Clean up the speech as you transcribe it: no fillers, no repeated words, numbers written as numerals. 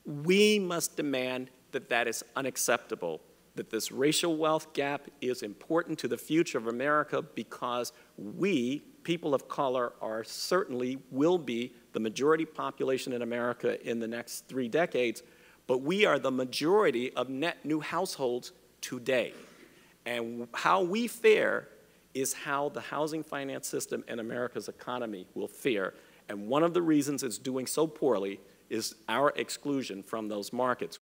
We must demand that that is unacceptable, that this racial wealth gap is important to the future of America because we, people of color, are certainly will be the majority population in America in the next 3 decades, but we are the majority of net new households today. And how we fare is how the housing finance system and America's economy will fare. And one of the reasons it's doing so poorly is our exclusion from those markets.